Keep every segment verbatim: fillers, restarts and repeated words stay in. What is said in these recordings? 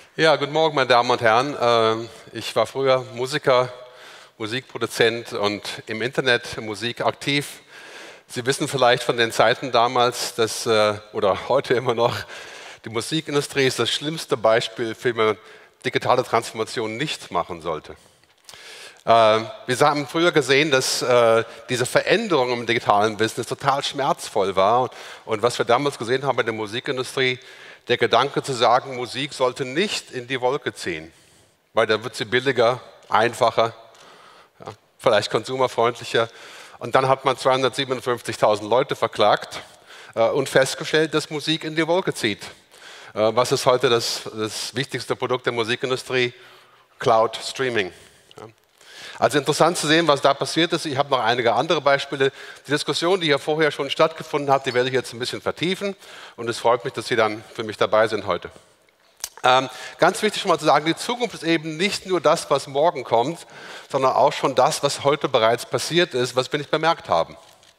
Ja, guten Morgen, meine Damen und Herren. Äh, Ich war früher Musiker, Musikproduzent und im Internet Musik aktiv. Sie wissen vielleicht von den Zeiten damals, dass, äh, oder heute immer noch, die Musikindustrie ist das schlimmste Beispiel, für wie man digitale Transformation nicht machen sollte. Äh, Wir haben früher gesehen, dass äh, diese Veränderung im digitalen Business total schmerzvoll war. Und was wir damals gesehen haben bei der Musikindustrie, der Gedanke zu sagen, Musik sollte nicht in die Wolke ziehen, weil da wird sie billiger, einfacher, ja, vielleicht konsumerfreundlicher. Und dann hat man zweihundertsiebenundfünfzigtausend Leute verklagt äh, und festgestellt, dass Musik in die Wolke zieht. Äh, was ist heute das, das wichtigste Produkt der Musikindustrie? Cloud Streaming. Ja. Also interessant zu sehen, was da passiert ist. Ich habe noch einige andere Beispiele. Die Diskussion, die hier vorher schon stattgefunden hat, die werde ich jetzt ein bisschen vertiefen. Und es freut mich, dass Sie dann für mich dabei sind heute. Ähm, ganz wichtig schon mal zu sagen, die Zukunft ist eben nicht nur das, was morgen kommt, sondern auch schon das, was heute bereits passiert ist, was wir nicht bemerkt haben.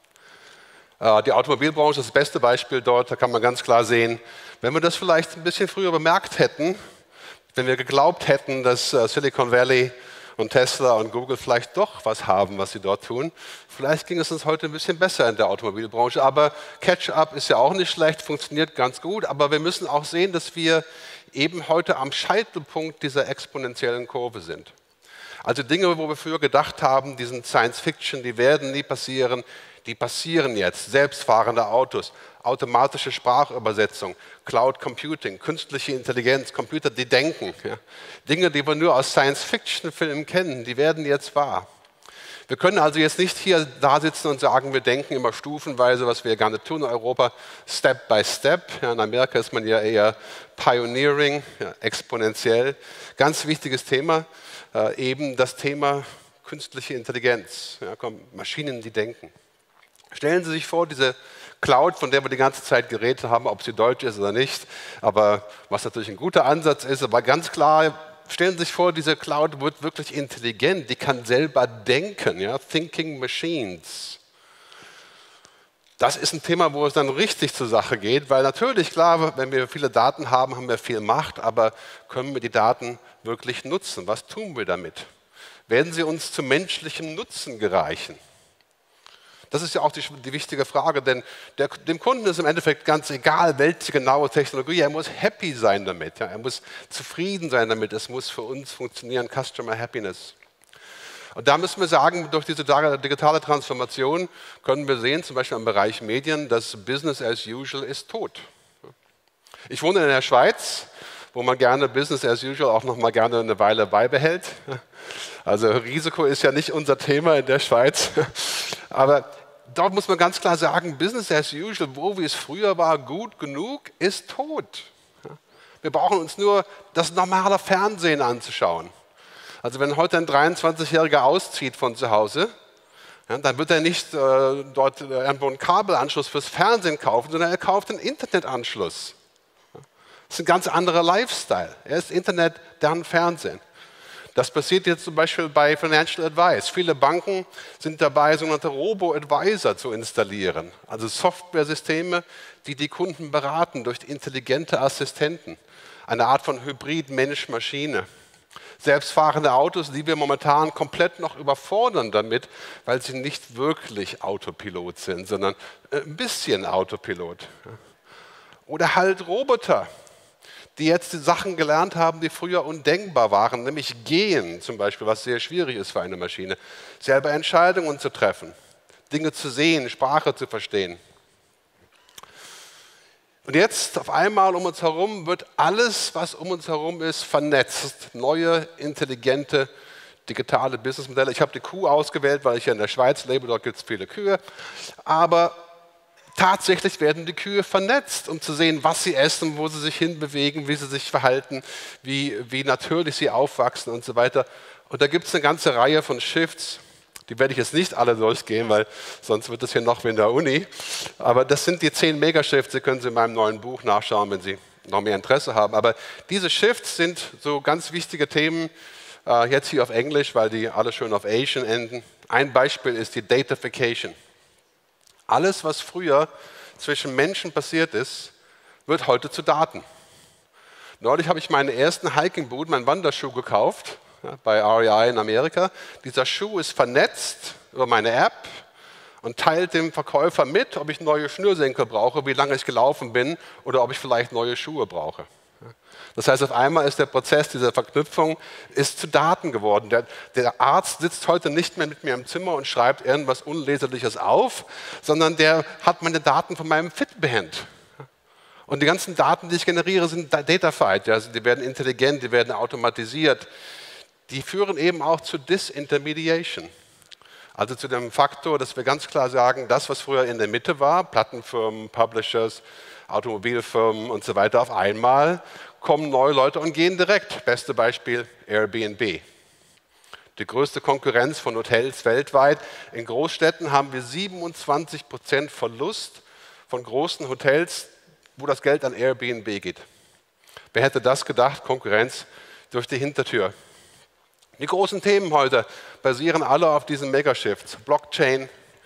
Äh, die Automobilbranche ist das beste Beispiel dort. Da kann man ganz klar sehen, wenn wir das vielleicht ein bisschen früher bemerkt hätten, wenn wir geglaubt hätten, dass äh, Silicon Valley und Tesla und Google vielleicht doch was haben, was sie dort tun. Vielleicht ging es uns heute ein bisschen besser in der Automobilbranche, aber Catch-up ist ja auch nicht schlecht, funktioniert ganz gut, aber wir müssen auch sehen, dass wir eben heute am Scheitelpunkt dieser exponentiellen Kurve sind. Also Dinge, wo wir früher gedacht haben, die sind Science-Fiction, die werden nie passieren, die passieren jetzt. Selbstfahrende Autos, automatische Sprachübersetzung, Cloud Computing, künstliche Intelligenz, Computer, die denken. Ja. Dinge, die wir nur aus Science-Fiction-Filmen kennen, die werden jetzt wahr. Wir können also jetzt nicht hier da sitzen und sagen, wir denken immer stufenweise, was wir gerne tun in Europa, Step by Step. Ja, in Amerika ist man ja eher Pioneering, ja, exponentiell. Ganz wichtiges Thema, äh, eben das Thema künstliche Intelligenz, ja, komm, Maschinen, die denken. Stellen Sie sich vor, diese Cloud, von der wir die ganze Zeit geredet haben, ob sie deutsch ist oder nicht, aber was natürlich ein guter Ansatz ist, aber ganz klar, stellen Sie sich vor, diese Cloud wird wirklich intelligent, die kann selber denken, ja? Thinking Machines. Das ist ein Thema, wo es dann richtig zur Sache geht, weil natürlich, klar, wenn wir viele Daten haben, haben wir viel Macht, aber können wir die Daten wirklich nutzen? Was tun wir damit? Werden sie uns zu menschlichem Nutzen gereichen? Das ist ja auch die, die wichtige Frage, denn der, dem Kunden ist im Endeffekt ganz egal, welche genaue Technologie, er muss happy sein damit, ja, er muss zufrieden sein damit, es muss für uns funktionieren, Customer Happiness. Und da müssen wir sagen, durch diese digitale Transformation können wir sehen, zum Beispiel im Bereich Medien, dass Business as usual ist tot. Ich wohne in der Schweiz, wo man gerne Business as usual auch noch mal gerne eine Weile beibehält. Also Risiko ist ja nicht unser Thema in der Schweiz, aber dort muss man ganz klar sagen, Business as usual, wo wie es früher war, gut genug, ist tot. Wir brauchen uns nur das normale Fernsehen anzuschauen. Also wenn heute ein dreiundzwanzigjähriger auszieht von zu Hause, ja, dann wird er nicht äh, dort irgendwo einen Kabelanschluss fürs Fernsehen kaufen, sondern er kauft einen Internetanschluss. Das ist ein ganz anderer Lifestyle. Erst Internet, dann Fernsehen. Das passiert jetzt zum Beispiel bei Financial Advice. Viele Banken sind dabei, sogenannte Robo-Advisor zu installieren. Also Softwaresysteme, die die Kunden beraten durch intelligente Assistenten. Eine Art von Hybrid Mensch-Maschine. Selbstfahrende Autos, die wir momentan komplett noch überfordern damit, weil sie nicht wirklich Autopilot sind, sondern ein bisschen Autopilot. Oder halt Roboter, die jetzt die Sachen gelernt haben, die früher undenkbar waren, nämlich gehen zum Beispiel, was sehr schwierig ist für eine Maschine, selber Entscheidungen zu treffen, Dinge zu sehen, Sprache zu verstehen. Und jetzt auf einmal um uns herum wird alles, was um uns herum ist, vernetzt. Neue, intelligente, digitale Businessmodelle. Ich habe die Kuh ausgewählt, weil ich ja in der Schweiz lebe, dort gibt es viele Kühe. Aber tatsächlich werden die Kühe vernetzt, um zu sehen, was sie essen, wo sie sich hinbewegen, wie sie sich verhalten, wie, wie natürlich sie aufwachsen und so weiter. Und da gibt es eine ganze Reihe von Shifts. Die werde ich jetzt nicht alle durchgehen, weil sonst wird es hier noch wie in der Uni. Aber das sind die zehn Megashifts, die können Sie in meinem neuen Buch nachschauen, wenn Sie noch mehr Interesse haben. Aber diese Shifts sind so ganz wichtige Themen, äh, jetzt hier auf Englisch, weil die alle schön auf Asian enden. Ein Beispiel ist die Datafication. Alles, was früher zwischen Menschen passiert ist, wird heute zu Daten. Neulich habe ich meinen ersten Hiking-Boot, meinen Wanderschuh gekauft, ja, bei R E I in Amerika. Dieser Schuh ist vernetzt über meine App und teilt dem Verkäufer mit, ob ich neue Schnürsenkel brauche, wie lange ich gelaufen bin oder ob ich vielleicht neue Schuhe brauche. Das heißt, auf einmal ist der Prozess dieser Verknüpfung ist zu Daten geworden. Der, der Arzt sitzt heute nicht mehr mit mir im Zimmer und schreibt irgendwas Unleserliches auf, sondern der hat meine Daten von meinem Fitband. Und die ganzen Daten, die ich generiere, sind Datafied. Also die werden intelligent, die werden automatisiert. Die führen eben auch zu Disintermediation. Also zu dem Faktor, dass wir ganz klar sagen, das, was früher in der Mitte war, Plattenfirmen, Publishers, Automobilfirmen und so weiter, auf einmal kommen neue Leute und gehen direkt. Beste Beispiel Airbnb. Die größte Konkurrenz von Hotels weltweit. In Großstädten haben wir siebenundzwanzig Prozent Verlust von großen Hotels, wo das Geld an Airbnb geht. Wer hätte das gedacht? Konkurrenz durch die Hintertür. Die großen Themen heute basieren alle auf diesen Megashifts. Blockchain,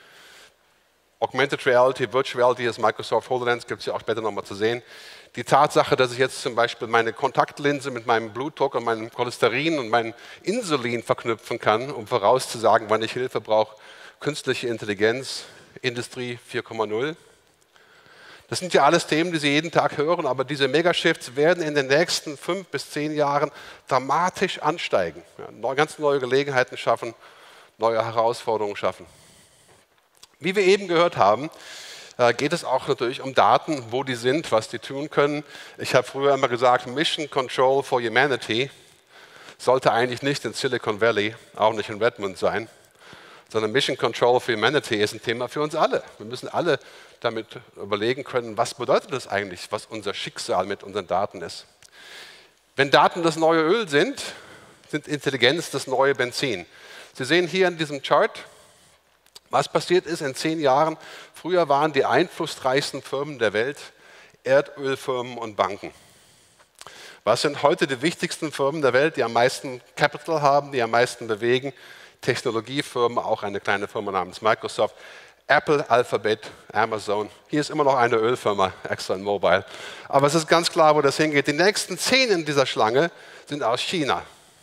Augmented Reality, Virtual Reality, das Microsoft HoloLens, gibt es ja auch später nochmal zu sehen. Die Tatsache, dass ich jetzt zum Beispiel meine Kontaktlinse mit meinem Blutdruck und meinem Cholesterin und meinem Insulin verknüpfen kann, um vorauszusagen, wann ich Hilfe brauche. Künstliche Intelligenz, Industrie vier Komma null. Das sind ja alles Themen, die Sie jeden Tag hören, aber diese Megashifts werden in den nächsten fünf bis zehn Jahren dramatisch ansteigen. Ja, ganz neue Gelegenheiten schaffen, neue Herausforderungen schaffen. Wie wir eben gehört haben, geht es auch natürlich um Daten, wo die sind, was die tun können. Ich habe früher immer gesagt, Mission Control for Humanity sollte eigentlich nicht in Silicon Valley, auch nicht in Redmond sein, sondern Mission Control for Humanity ist ein Thema für uns alle. Wir müssen alle damit überlegen können, was bedeutet das eigentlich, was unser Schicksal mit unseren Daten ist. Wenn Daten das neue Öl sind, sind Intelligenz das neue Benzin. Sie sehen hier in diesem Chart, was passiert ist in zehn Jahren. Früher waren die einflussreichsten Firmen der Welt Erdölfirmen und Banken. Was sind heute die wichtigsten Firmen der Welt, die am meisten Capital haben, die am meisten bewegen? Technologiefirmen, auch eine kleine Firma namens Microsoft, Apple, Alphabet, Amazon. Hier ist immer noch eine Ölfirma, ExxonMobil. Aber es ist ganz klar, wo das hingeht. Die nächsten zehn in dieser Schlange sind aus China.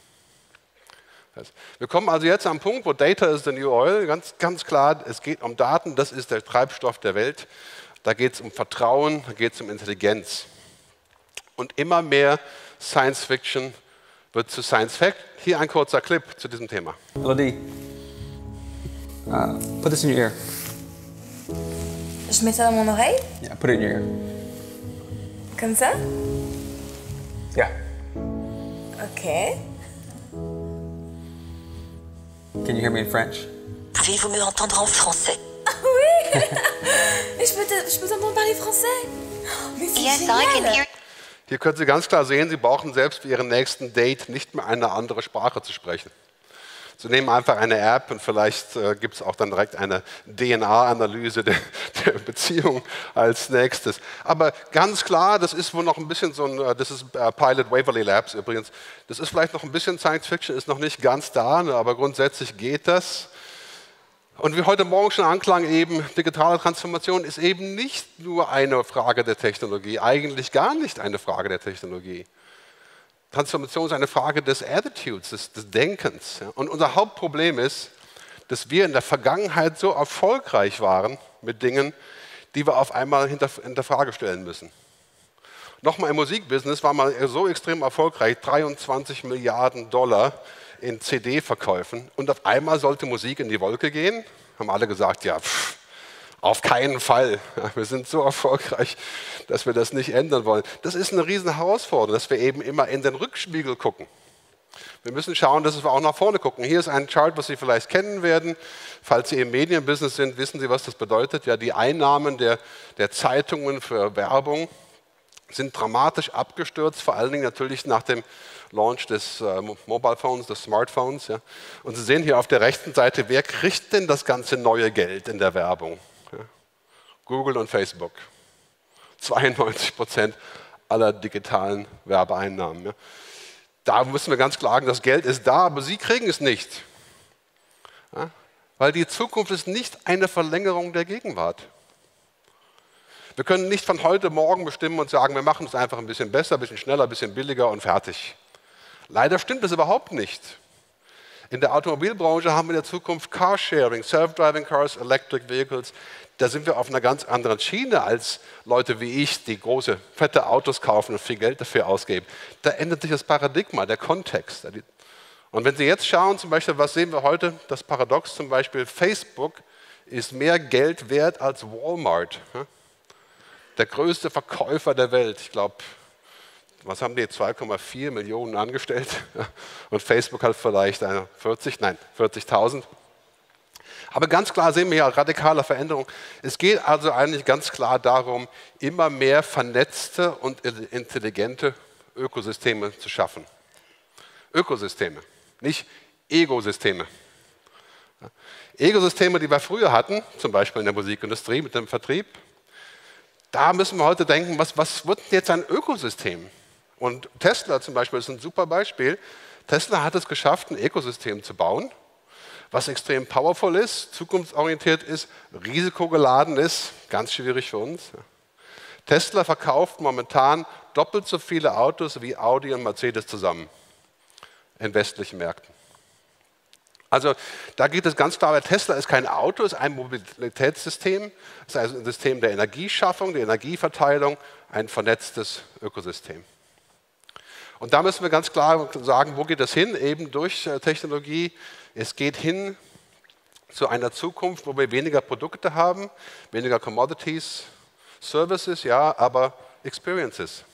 Wir kommen also jetzt am Punkt, wo Data is the new oil. Ganz, ganz klar, es geht um Daten, das ist der Treibstoff der Welt. Da geht es um Vertrauen, da geht es um Intelligenz. Und immer mehr Science Fiction wird zu Science Fact. Hier ein kurzer Clip zu diesem Thema. Elodie, uh, put this in your ear. Je mets ça dans mon oreille? Yeah, put it in your ear. Comme ça? Yeah. Ok. Can you hear me in French? Pouvez-vous me entendre en français? Oui. je peux te, je peux t'entendre parler français. Mais c'est Yes, I can génial. hear. Hier können Sie ganz klar sehen, Sie brauchen selbst für Ihren nächsten Date nicht mehr eine andere Sprache zu sprechen. Sie nehmen einfach eine App und vielleicht äh, gibt es auch dann direkt eine D N A-Analyse der, der Beziehung als nächstes. Aber ganz klar, das ist wohl noch ein bisschen so ein, das ist äh, Pilot Waverly Labs übrigens, das ist vielleicht noch ein bisschen Science Fiction, ist noch nicht ganz da, ne, aber grundsätzlich geht das. Und wie heute Morgen schon anklang, eben digitale Transformation ist eben nicht nur eine Frage der Technologie, eigentlich gar nicht eine Frage der Technologie. Transformation ist eine Frage des Attitudes, des, des Denkens. Ja. Und unser Hauptproblem ist, dass wir in der Vergangenheit so erfolgreich waren mit Dingen, die wir auf einmal hinter, hinter Frage stellen müssen. Nochmal im Musikbusiness war man so extrem erfolgreich, dreiundzwanzig Milliarden Dollar in C D-Verkäufen. Und auf einmal sollte Musik in die Wolke gehen. Haben alle gesagt, ja, pff, auf keinen Fall. Ja, wir sind so erfolgreich, dass wir das nicht ändern wollen. Das ist eine riesen Herausforderung, dass wir eben immer in den Rückspiegel gucken. Wir müssen schauen, dass wir auch nach vorne gucken. Hier ist ein Chart, was Sie vielleicht kennen werden. Falls Sie im Medienbusiness sind, wissen Sie, was das bedeutet. Ja, die Einnahmen der, der Zeitungen für Werbung sind dramatisch abgestürzt, vor allen Dingen natürlich nach dem Launch des äh, Mobile Phones, des Smartphones. Ja. Und Sie sehen hier auf der rechten Seite, wer kriegt denn das ganze neue Geld in der Werbung? Ja. Google und Facebook. zweiundneunzig Prozent aller digitalen Werbeeinnahmen. Ja. Da müssen wir ganz klar sagen, das Geld ist da, aber Sie kriegen es nicht. Ja. Weil die Zukunft ist nicht eine Verlängerung der Gegenwart. Wir können nicht von heute morgen bestimmen und sagen, wir machen es einfach ein bisschen besser, ein bisschen schneller, ein bisschen billiger und fertig. Leider stimmt das überhaupt nicht. In der Automobilbranche haben wir in der Zukunft Carsharing, Self-Driving Cars, Electric Vehicles. Da sind wir auf einer ganz anderen Schiene als Leute wie ich, die große, fette Autos kaufen und viel Geld dafür ausgeben. Da ändert sich das Paradigma, der Kontext. Und wenn Sie jetzt schauen, zum Beispiel, was sehen wir heute? Das Paradox zum Beispiel, Facebook ist mehr Geld wert als Walmart. Der größte Verkäufer der Welt. Ich glaube, was haben die? zwei Komma vier Millionen angestellt. Und Facebook hat vielleicht eine vierzig, nein, vierzigtausend. Aber ganz klar sehen wir ja radikale Veränderung. Es geht also eigentlich ganz klar darum, immer mehr vernetzte und intelligente Ökosysteme zu schaffen. Ökosysteme, nicht Egosysteme. Ökosysteme, die wir früher hatten, zum Beispiel in der Musikindustrie mit dem Vertrieb, da müssen wir heute denken, was, was wird jetzt ein Ökosystem? Und Tesla zum Beispiel ist ein super Beispiel. Tesla hat es geschafft, ein Ökosystem zu bauen, was extrem powerful ist, zukunftsorientiert ist, risikogeladen ist, ganz schwierig für uns. Tesla verkauft momentan doppelt so viele Autos wie Audi und Mercedes zusammen in westlichen Märkten. Also da geht es ganz klar, Tesla ist kein Auto, es ist ein Mobilitätssystem, es ist also ein System der Energieschaffung, der Energieverteilung, ein vernetztes Ökosystem. Und da müssen wir ganz klar sagen, wo geht es hin? Eben durch Technologie. Es geht hin zu einer Zukunft, wo wir weniger Produkte haben, weniger Commodities, Services, ja, aber Experiences.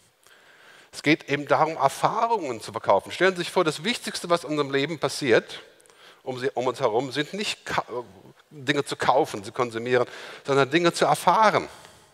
Es geht eben darum, Erfahrungen zu verkaufen. Stellen Sie sich vor, das Wichtigste, was in unserem Leben passiert, um, sie, um uns herum, sind nicht Dinge zu kaufen, zu konsumieren, sondern Dinge zu erfahren.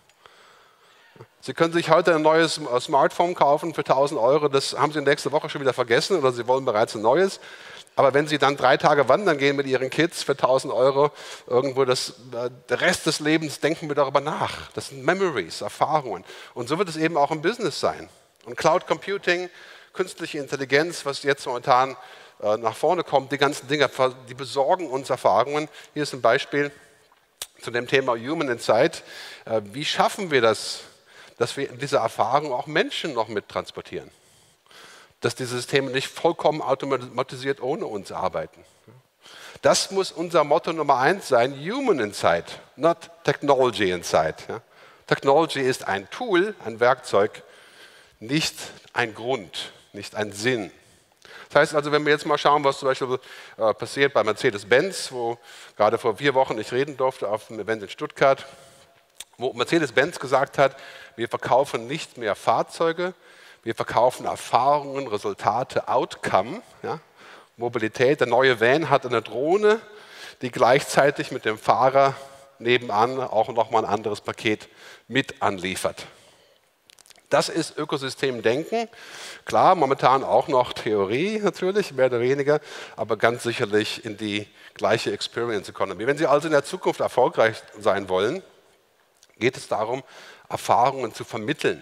Sie können sich heute ein neues Smartphone kaufen für tausend Euro, das haben Sie nächste Woche schon wieder vergessen oder Sie wollen bereits ein neues. Aber wenn Sie dann drei Tage wandern gehen mit Ihren Kids für tausend Euro, irgendwo das, der Rest des Lebens denken wir darüber nach. Das sind Memories, Erfahrungen. Und so wird es eben auch im Business sein. Und Cloud Computing, künstliche Intelligenz, was jetzt momentan äh, nach vorne kommt, die ganzen Dinge, die besorgen uns Erfahrungen. Hier ist ein Beispiel zu dem Thema Human Insight. Äh, wie schaffen wir das, dass wir diese Erfahrung auch Menschen noch mit transportieren? Dass die Systeme nicht vollkommen automatisiert ohne uns arbeiten. Das muss unser Motto Nummer eins sein, Human Insight, not Technology Insight. Technology ist ein Tool, ein Werkzeug, nicht ein Grund, nicht ein Sinn. Das heißt also, wenn wir jetzt mal schauen, was zum Beispiel äh, passiert bei Mercedes-Benz, wo gerade vor vier Wochen ich reden durfte auf einem Event in Stuttgart, wo Mercedes-Benz gesagt hat, wir verkaufen nicht mehr Fahrzeuge, wir verkaufen Erfahrungen, Resultate, Outcome, ja, Mobilität. Der neue Van hat eine Drohne, die gleichzeitig mit dem Fahrer nebenan auch nochmal ein anderes Paket mit anliefert. Das ist Ökosystemdenken. Klar, momentan auch noch Theorie natürlich, mehr oder weniger, aber ganz sicherlich in die gleiche Experience Economy. Wenn Sie also in der Zukunft erfolgreich sein wollen, geht es darum, Erfahrungen zu vermitteln.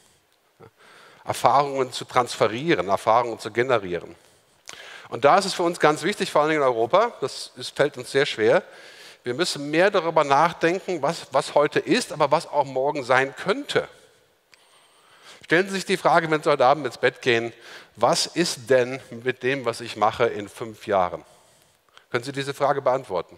Erfahrungen zu transferieren, Erfahrungen zu generieren. Und da ist es für uns ganz wichtig, vor allem in Europa, das ist, fällt uns sehr schwer, wir müssen mehr darüber nachdenken, was, was heute ist, aber was auch morgen sein könnte. Stellen Sie sich die Frage, wenn Sie heute Abend ins Bett gehen, was ist denn mit dem, was ich mache in fünf Jahren? Können Sie diese Frage beantworten?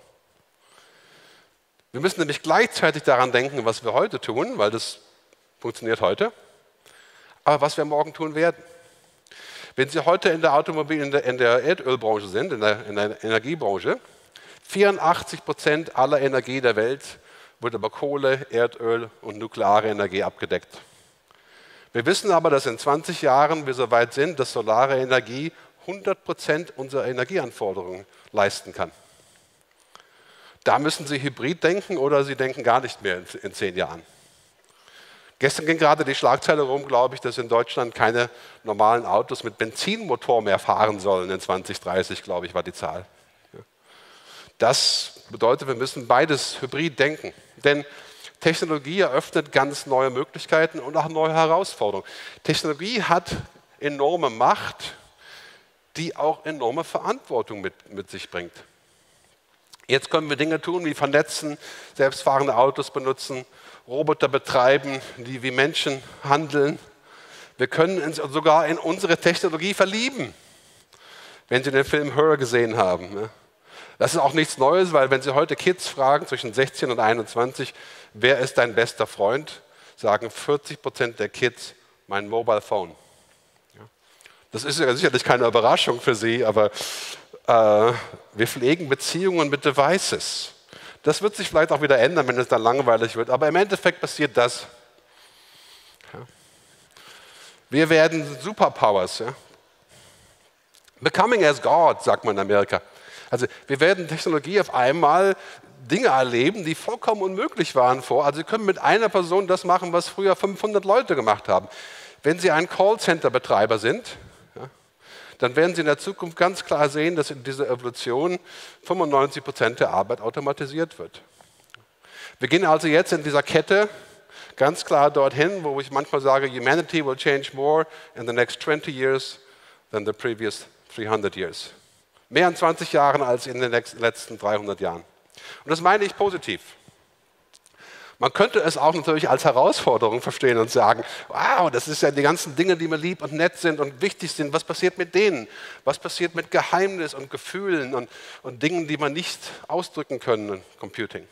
Wir müssen nämlich gleichzeitig daran denken, was wir heute tun, weil das funktioniert heute, aber was wir morgen tun werden. Wenn Sie heute in der Automobil-, in der, in der Erdölbranche sind, in der, in der Energiebranche, vierundachtzig Prozent aller Energie der Welt wird über Kohle, Erdöl und nukleare Energie abgedeckt. Wir wissen aber, dass in zwanzig Jahren wir so weit sind, dass solare Energie hundert Prozent unserer Energieanforderungen leisten kann. Da müssen Sie hybrid denken oder Sie denken gar nicht mehr in, in zehn Jahren. Gestern ging gerade die Schlagzeile rum, glaube ich, dass in Deutschland keine normalen Autos mit Benzinmotor mehr fahren sollen. In zwanzig dreißig, glaube ich, war die Zahl. Das bedeutet, wir müssen beides hybrid denken. Denn Technologie eröffnet ganz neue Möglichkeiten und auch neue Herausforderungen. Technologie hat enorme Macht, die auch enorme Verantwortung mit, mit sich bringt. Jetzt können wir Dinge tun wie vernetzen, selbstfahrende Autos benutzen, Roboter betreiben, die wie Menschen handeln. Wir können uns sogar in unsere Technologie verlieben, wenn Sie den Film Her gesehen haben. Das ist auch nichts Neues, weil wenn Sie heute Kids fragen, zwischen sechzehn und einundzwanzig, wer ist dein bester Freund, sagen vierzig Prozent der Kids, mein Mobile Phone. Das ist ja sicherlich keine Überraschung für Sie, aber äh, wir pflegen Beziehungen mit Devices. Das wird sich vielleicht auch wieder ändern, wenn es dann langweilig wird, aber im Endeffekt passiert das. Ja. Wir werden Superpowers. Ja. Becoming as God, sagt man in Amerika. Also wir werden Technologie auf einmal Dinge erleben, die vollkommen unmöglich waren vor. Also Sie können mit einer Person das machen, was früher fünfhundert Leute gemacht haben. Wenn Sie ein Callcenter-Betreiber sind, ja, dann werden Sie in der Zukunft ganz klar sehen, dass in dieser Evolution fünfundneunzig Prozent der Arbeit automatisiert wird. Wir gehen also jetzt in dieser Kette ganz klar dorthin, wo ich manchmal sage, humanity will change more in the next twenty years than the previous three hundred years. Mehr in zwanzig Jahren als in den letzten dreihundert Jahren. Und das meine ich positiv. Man könnte es auch natürlich als Herausforderung verstehen und sagen, wow, das ist ja die ganzen Dinge, die mir lieb und nett sind und wichtig sind. Was passiert mit denen? Was passiert mit Geheimnis und Gefühlen und, und Dingen, die man nicht ausdrücken können in Computing?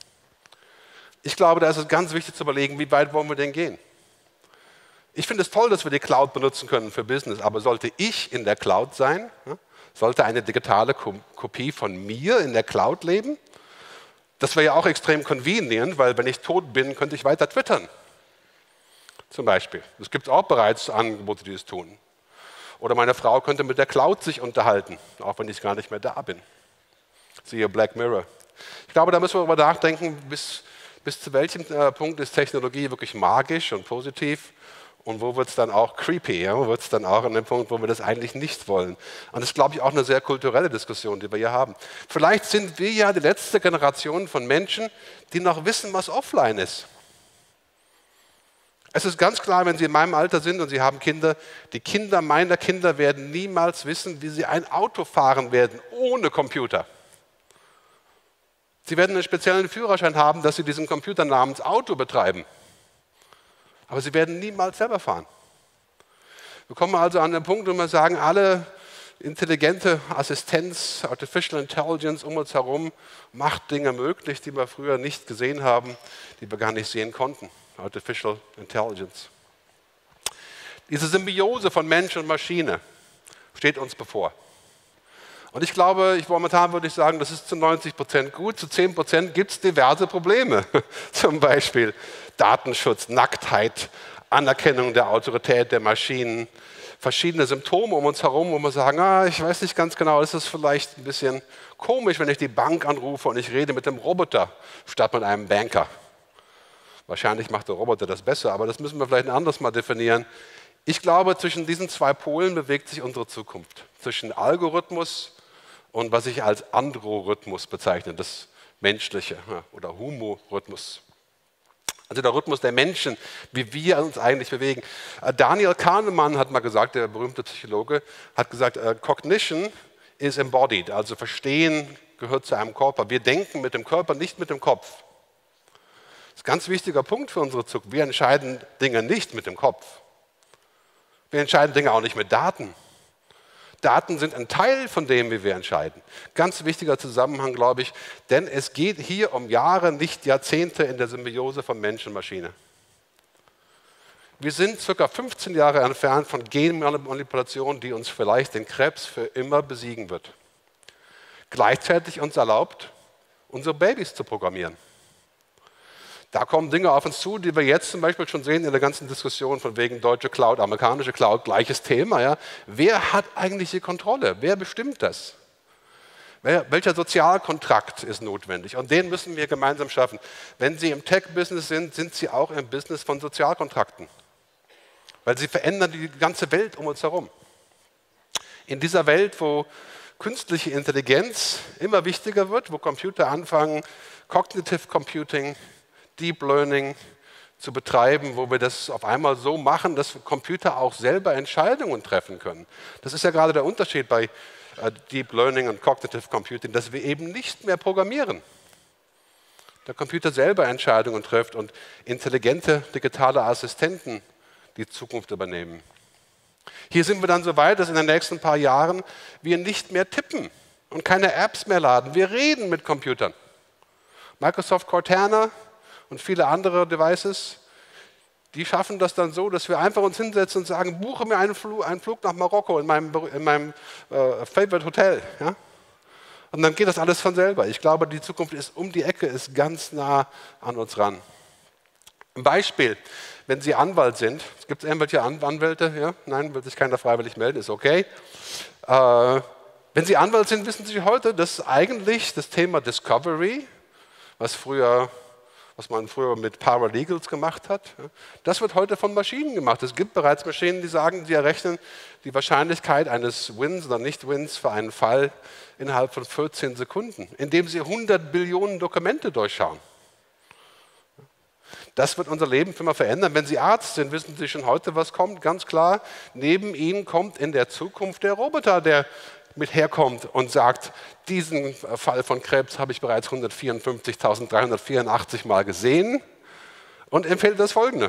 Ich glaube, da ist es ganz wichtig zu überlegen, wie weit wollen wir denn gehen? Ich finde es toll, dass wir die Cloud benutzen können für Business, aber sollte ich in der Cloud sein? Sollte eine digitale Kopie von mir in der Cloud leben? Das wäre ja auch extrem convenient, weil wenn ich tot bin, könnte ich weiter twittern. Zum Beispiel. Es gibt auch bereits Angebote, die es tun. Oder meine Frau könnte mit der Cloud sich unterhalten, auch wenn ich gar nicht mehr da bin. Siehe Black Mirror. Ich glaube, da müssen wir darüber nachdenken, bis, bis zu welchem äh, Punkt ist Technologie wirklich magisch und positiv. Und wo wird es dann auch creepy, ja? Wo wird es dann auch an dem Punkt, wo wir das eigentlich nicht wollen? Und das ist, glaube ich, auch eine sehr kulturelle Diskussion, die wir hier haben. Vielleicht sind wir ja die letzte Generation von Menschen, die noch wissen, was offline ist. Es ist ganz klar, wenn Sie in meinem Alter sind und Sie haben Kinder, die Kinder meiner Kinder werden niemals wissen, wie sie ein Auto fahren werden, ohne Computer. Sie werden einen speziellen Führerschein haben, dass Sie diesen Computer namens Auto betreiben. Aber sie werden niemals selber fahren. Wir kommen also an den Punkt, wo wir sagen, alle intelligente Assistenz, Artificial Intelligence um uns herum macht Dinge möglich, die wir früher nicht gesehen haben, die wir gar nicht sehen konnten. Artificial Intelligence. Diese Symbiose von Mensch und Maschine steht uns bevor. Und ich glaube, ich, momentan würde ich sagen, das ist zu neunzig Prozent gut, zu zehn Prozent gibt es diverse Probleme. Zum Beispiel Datenschutz, Nacktheit, Anerkennung der Autorität der Maschinen, verschiedene Symptome um uns herum, wo wir sagen, ah, ich weiß nicht ganz genau, ist das vielleicht ein bisschen komisch, wenn ich die Bank anrufe und ich rede mit dem Roboter statt mit einem Banker. Wahrscheinlich macht der Roboter das besser, aber das müssen wir vielleicht ein anderes Mal definieren. Ich glaube, zwischen diesen zwei Polen bewegt sich unsere Zukunft. Zwischen Algorithmus und was ich als Androrhythmus bezeichne, das Menschliche oder Humorhythmus. Also der Rhythmus der Menschen, wie wir uns eigentlich bewegen. Daniel Kahneman hat mal gesagt, der berühmte Psychologe, hat gesagt, Cognition is embodied, also Verstehen gehört zu einem Körper. Wir denken mit dem Körper, nicht mit dem Kopf. Das ist ein ganz wichtiger Punkt für unsere Zukunft. Wir entscheiden Dinge nicht mit dem Kopf. Wir entscheiden Dinge auch nicht mit Daten. Daten sind ein Teil von dem, wie wir entscheiden. Ganz wichtiger Zusammenhang, glaube ich, denn es geht hier um Jahre, nicht Jahrzehnte in der Symbiose von Mensch und Maschine. Wir sind ca. fünfzehn Jahre entfernt von Genmanipulation, die uns vielleicht den Krebs für immer besiegen wird. Gleichzeitig uns erlaubt, unsere Babys zu programmieren. Da kommen Dinge auf uns zu, die wir jetzt zum Beispiel schon sehen in der ganzen Diskussion von wegen deutsche Cloud, amerikanische Cloud, gleiches Thema. Ja. Wer hat eigentlich die Kontrolle? Wer bestimmt das? Wer, welcher Sozialkontrakt ist notwendig? Und den müssen wir gemeinsam schaffen. Wenn Sie im Tech-Business sind, sind Sie auch im Business von Sozialkontrakten. Weil sie verändern die ganze Welt um uns herum. In dieser Welt, wo künstliche Intelligenz immer wichtiger wird, wo Computer anfangen, Cognitive Computing, Deep Learning zu betreiben, wo wir das auf einmal so machen, dass Computer auch selber Entscheidungen treffen können. Das ist ja gerade der Unterschied bei äh, Deep Learning und Cognitive Computing, dass wir eben nicht mehr programmieren. der Computer selber Entscheidungen trifft und intelligente digitale Assistenten die Zukunft übernehmen. Hier sind wir dann so weit, dass in den nächsten paar Jahren wir nicht mehr tippen und keine Apps mehr laden. Wir reden mit Computern. Microsoft Cortana und viele andere Devices, die schaffen das dann so, dass wir einfach uns hinsetzen und sagen, buche mir einen Flug, einen Flug nach Marokko in meinem, in meinem äh, Favorite Hotel. Ja? Und dann geht das alles von selber. Ich glaube, die Zukunft ist um die Ecke, ist ganz nah an uns ran. Ein Beispiel, wenn Sie Anwalt sind, gibt es irgendwelche Anwälte? Ja? Nein, will sich keiner freiwillig melden, ist okay. Äh, wenn Sie Anwalt sind, wissen Sie heute, dass eigentlich das Thema Discovery, was, früher, was man früher mit Paralegals gemacht hat, ja, das wird heute von Maschinen gemacht. Es gibt bereits Maschinen, die sagen, die errechnen die Wahrscheinlichkeit eines Wins oder Nicht-Wins für einen Fall innerhalb von vierzehn Sekunden, indem sie hundert Billionen Dokumente durchschauen. Das wird unser Leben für immer verändern. Wenn Sie Arzt sind, wissen Sie schon heute, was kommt. Ganz klar, neben Ihnen kommt in der Zukunft der Roboter, der mit herkommt und sagt, diesen Fall von Krebs habe ich bereits hundertvierundfünfzigtausenddreihundertvierundachtzig Mal gesehen und empfiehlt das Folgende.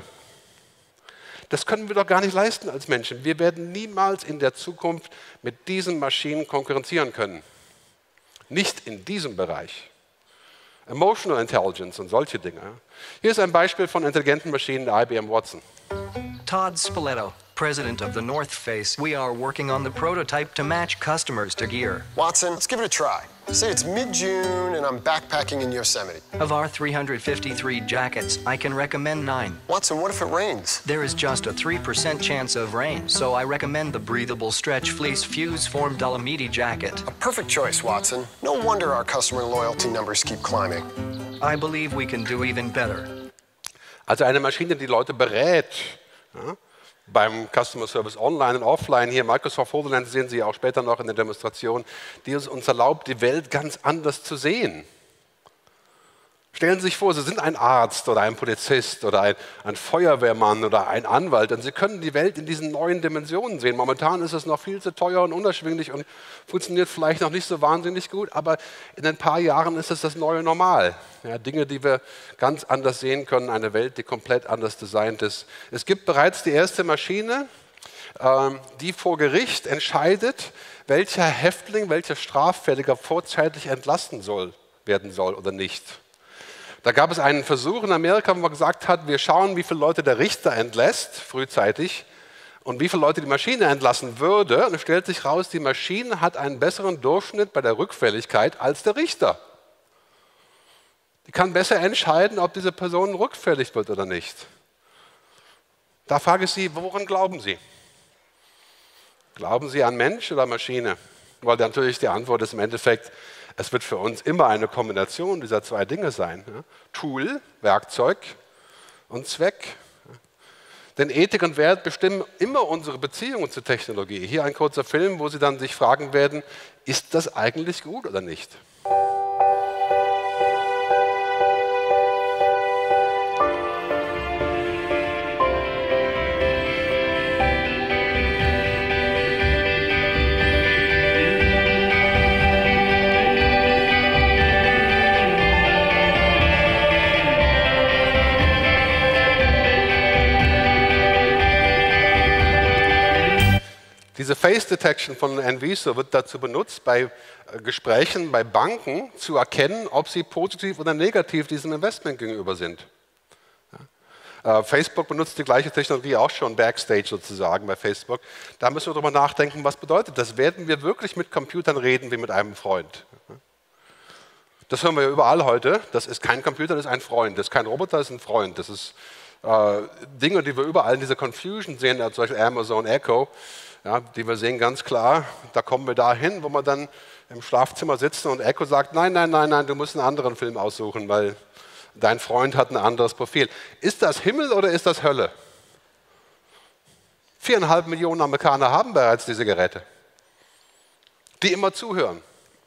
Das können wir doch gar nicht leisten als Menschen. Wir werden niemals in der Zukunft mit diesen Maschinen konkurrenzieren können. Nicht in diesem Bereich. Emotional Intelligence und solche Dinge. Hier ist ein Beispiel von intelligenten Maschinen der I B M Watson. Todd Spoleto, president of the North Face. We are working on the prototype to match customers to gear. Watson, let's give it a try. Say it's mid-June and I'm backpacking in Yosemite. Of our three hundred fifty-three jackets, I can recommend nine. Watson, what if it rains? There is just a three percent chance of rain, so I recommend the breathable stretch fleece fuse form Dolomiti jacket. A perfect choice, Watson. No wonder our customer loyalty numbers keep climbing. I believe we can do even better. Also eine Maschine, die Leute berät. Ja? Beim Customer Service online und offline, hier Microsoft HoloLens sehen Sie auch später noch in der Demonstration, die es uns erlaubt, die Welt ganz anders zu sehen. Stellen Sie sich vor, Sie sind ein Arzt oder ein Polizist oder ein, ein Feuerwehrmann oder ein Anwalt und Sie können die Welt in diesen neuen Dimensionen sehen. Momentan ist es noch viel zu teuer und unerschwinglich und funktioniert vielleicht noch nicht so wahnsinnig gut, aber in ein paar Jahren ist es das neue Normal. Ja, Dinge, die wir ganz anders sehen können, eine Welt, die komplett anders designt ist. Es gibt bereits die erste Maschine, ähm, die vor Gericht entscheidet, welcher Häftling, welcher Straffälliger vorzeitig entlassen soll, werden soll oder nicht. Da gab es einen Versuch in Amerika, wo man gesagt hat, wir schauen, wie viele Leute der Richter entlässt, frühzeitig, und wie viele Leute die Maschine entlassen würde. Und es stellt sich raus, die Maschine hat einen besseren Durchschnitt bei der Rückfälligkeit als der Richter. Die kann besser entscheiden, ob diese Person rückfällig wird oder nicht. Da frage ich Sie, woran glauben Sie? Glauben Sie an Mensch oder Maschine? Weil natürlich die Antwort ist im Endeffekt, es wird für uns immer eine Kombination dieser zwei Dinge sein. Ja? Tool, Werkzeug und Zweck. Ja? Denn Ethik und Wert bestimmen immer unsere Beziehungen zur Technologie. Hier ein kurzer Film, wo Sie dann sich fragen werden, ist das eigentlich gut oder nicht? Diese Face Detection von Enviso wird dazu benutzt, bei Gesprächen bei Banken zu erkennen, ob sie positiv oder negativ diesem Investment gegenüber sind. Ja. Äh, Facebook benutzt die gleiche Technologie auch schon backstage sozusagen bei Facebook. Da müssen wir darüber nachdenken, was bedeutet das? Werden wir wirklich mit Computern reden wie mit einem Freund? Ja. Das hören wir ja überall heute. Das ist kein Computer, das ist ein Freund. Das ist kein Roboter, das ist ein Freund. Das ist äh, Dinge, die wir überall in dieser Confusion sehen, zum Beispiel Amazon Echo. Ja, die wir sehen ganz klar, da kommen wir dahin, wo wir dann im Schlafzimmer sitzen und Echo sagt, nein, nein, nein, nein, du musst einen anderen Film aussuchen, weil dein Freund hat ein anderes Profil. Ist das Himmel oder ist das Hölle? Viereinhalb Millionen Amerikaner haben bereits diese Geräte, die immer zuhören.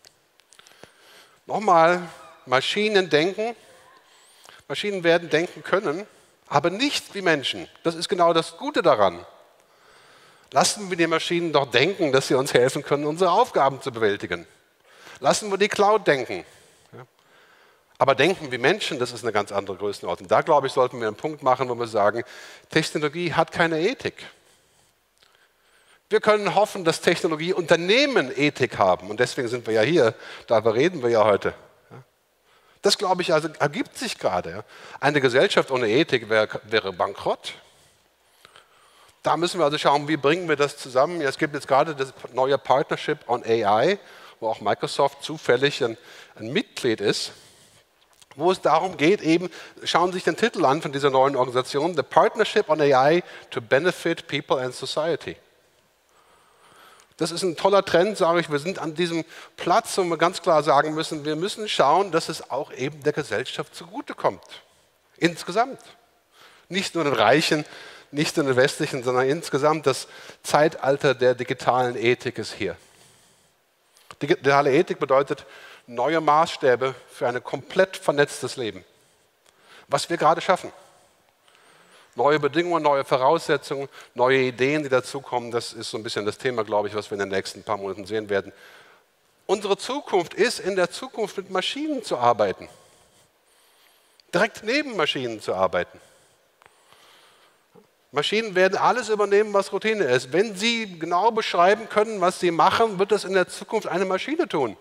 Nochmal, Maschinen denken, Maschinen werden denken können, aber nicht wie Menschen. Das ist genau das Gute daran. Lassen wir die Maschinen doch denken, dass sie uns helfen können, unsere Aufgaben zu bewältigen. Lassen wir die Cloud denken. Ja. Aber denken wie Menschen, das ist eine ganz andere Größenordnung. Da, glaube ich, sollten wir einen Punkt machen, wo wir sagen, Technologie hat keine Ethik. Wir können hoffen, dass Technologieunternehmen Ethik haben. Und deswegen sind wir ja hier, darüber reden wir ja heute. Das, glaube ich, also ergibt sich gerade. Eine Gesellschaft ohne Ethik wäre, wäre bankrott. Da müssen wir also schauen, wie bringen wir das zusammen. Ja, es gibt jetzt gerade das neue Partnership on A I, wo auch Microsoft zufällig ein, ein Mitglied ist, wo es darum geht, eben, schauen Sie sich den Titel an von dieser neuen Organisation, The Partnership on A I to Benefit People and Society. Das ist ein toller Trend, sage ich. Wir sind an diesem Platz, wo wir ganz klar sagen müssen, wir müssen schauen, dass es auch eben der Gesellschaft zugutekommt. Insgesamt. Nicht nur den Reichen, nicht nur den Westlichen, sondern insgesamt das Zeitalter der digitalen Ethik ist hier. Digitale Ethik bedeutet neue Maßstäbe für ein komplett vernetztes Leben. Was wir gerade schaffen. Neue Bedingungen, neue Voraussetzungen, neue Ideen, die dazukommen, das ist so ein bisschen das Thema, glaube ich, was wir in den nächsten paar Monaten sehen werden. Unsere Zukunft ist, in der Zukunft mit Maschinen zu arbeiten. Direkt neben Maschinen zu arbeiten. Maschinen werden alles übernehmen, was Routine ist. Wenn sie genau beschreiben können, was sie machen, wird das in der Zukunft eine Maschine tun.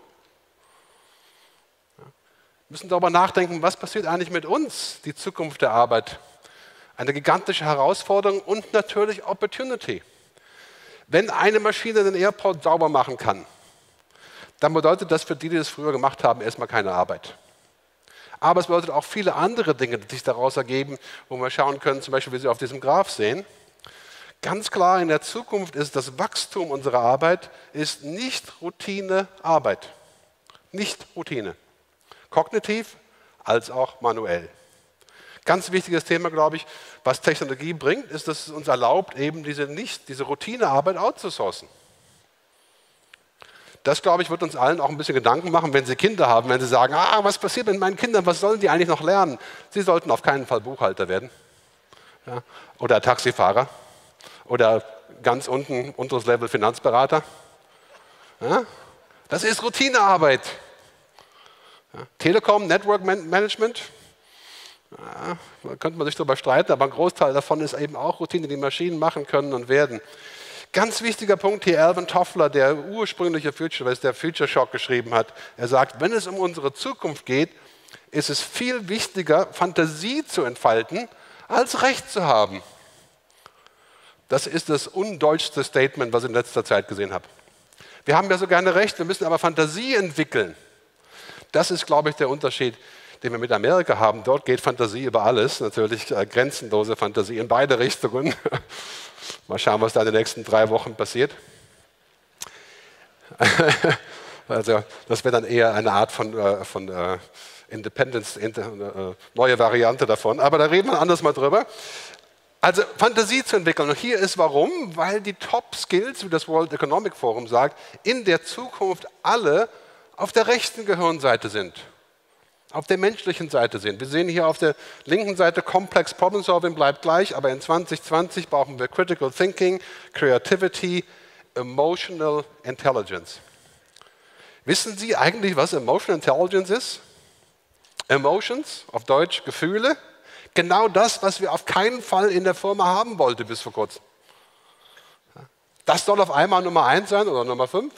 Wir müssen darüber nachdenken, was passiert eigentlich mit uns, die Zukunft der Arbeit. Eine gigantische Herausforderung und natürlich Opportunity. Wenn eine Maschine den Airport sauber machen kann, dann bedeutet das für die, die das früher gemacht haben, erstmal keine Arbeit. Aber es bedeutet auch viele andere Dinge, die sich daraus ergeben, wo wir schauen können, zum Beispiel, wie Sie auf diesem Graph sehen. Ganz klar, in der Zukunft ist das Wachstum unserer Arbeit ist nicht Routinearbeit. Nicht Routine. Kognitiv als auch manuell. Ganz wichtiges Thema, glaube ich, was Technologie bringt, ist, dass es uns erlaubt, eben diese, nicht, diese Routinearbeit outzusourcen. Das, glaube ich, wird uns allen auch ein bisschen Gedanken machen, wenn Sie Kinder haben, wenn Sie sagen, ah, was passiert mit meinen Kindern, was sollen die eigentlich noch lernen? Sie sollten auf keinen Fall Buchhalter werden. Ja, oder Taxifahrer. Oder ganz unten, unteres Level Finanzberater. Ja, das ist Routinearbeit. Ja, Telekom, Network Management. Ja, da könnte man sich darüber streiten, aber ein Großteil davon ist eben auch Routine, die Maschinen machen können und werden. Ganz wichtiger Punkt hier, Alvin Toffler, der ursprüngliche Futurist, der Future Shock geschrieben hat. Er sagt, wenn es um unsere Zukunft geht, ist es viel wichtiger, Fantasie zu entfalten, als Recht zu haben. Das ist das undeutschste Statement, was ich in letzter Zeit gesehen habe. Wir haben ja so gerne Recht, wir müssen aber Fantasie entwickeln. Das ist, glaube ich, der Unterschied, den wir mit Amerika haben. Dort geht Fantasie über alles, natürlich äh, grenzenlose Fantasie in beide Richtungen. Mal schauen, was da in den nächsten drei Wochen passiert. Also das wäre dann eher eine Art von, äh, von äh, Independence, äh, neue Variante davon. Aber da reden wir anders mal drüber. Also Fantasie zu entwickeln. Und hier ist warum, weil die Top-Skills, wie das World Economic Forum sagt, in der Zukunft alle auf der rechten Gehirnseite sind. Auf der menschlichen Seite sind. Wir sehen hier auf der linken Seite, Complex Problem Solving bleibt gleich, aber in zwanzig zwanzig brauchen wir Critical Thinking, Creativity, Emotional Intelligence. Wissen Sie eigentlich, was Emotional Intelligence ist? Emotions, auf Deutsch Gefühle, genau das, was wir auf keinen Fall in der Firma haben wollten bis vor kurzem. Das soll auf einmal Nummer eins sein oder Nummer fünf.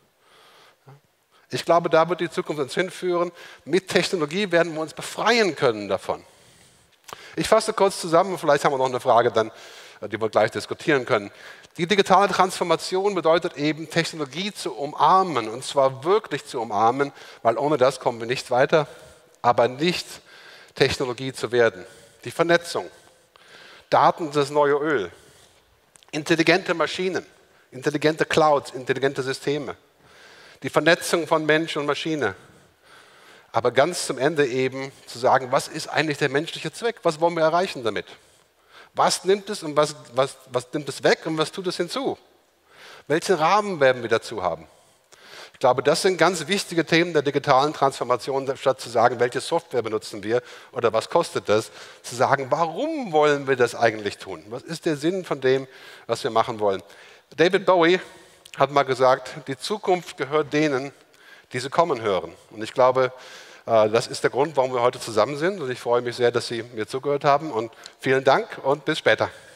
Ich glaube, da wird die Zukunft uns hinführen. Mit Technologie werden wir uns befreien können davon. Ich fasse kurz zusammen, vielleicht haben wir noch eine Frage, dann, die wir gleich diskutieren können. Die digitale Transformation bedeutet eben, Technologie zu umarmen, und zwar wirklich zu umarmen, weil ohne das kommen wir nicht weiter, aber nicht Technologie zu werden. Die Vernetzung, Daten sind das neue Öl, intelligente Maschinen, intelligente Clouds, intelligente Systeme. Die Vernetzung von Mensch und Maschine. Aber ganz zum Ende eben zu sagen, was ist eigentlich der menschliche Zweck? Was wollen wir erreichen damit? Was nimmt es und was, was, was nimmt es weg und was tut es hinzu? Welchen Rahmen werden wir dazu haben? Ich glaube, das sind ganz wichtige Themen der digitalen Transformation, statt zu sagen, welche Software benutzen wir oder was kostet das, zu sagen, warum wollen wir das eigentlich tun? Was ist der Sinn von dem, was wir machen wollen? David Bowie hat mal gesagt, die Zukunft gehört denen, die sie kommen hören. Und ich glaube, Äh, das ist der Grund, warum wir heute zusammen sind und ich freue mich sehr, dass Sie mir zugehört haben und vielen Dank und bis später.